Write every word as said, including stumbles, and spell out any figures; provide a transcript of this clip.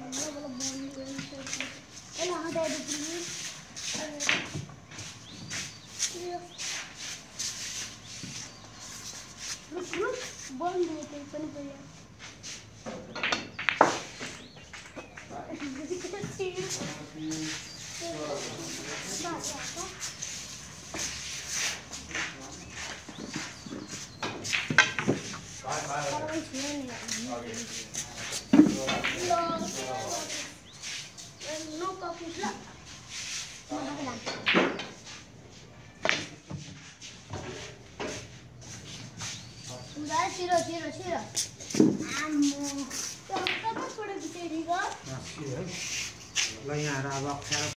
बंद होते पण भैया no coffee lah. Sudah siro siro siro. Amo. Kamu kapan sudah bisa juga? Masih ya. Lah ya, rawak.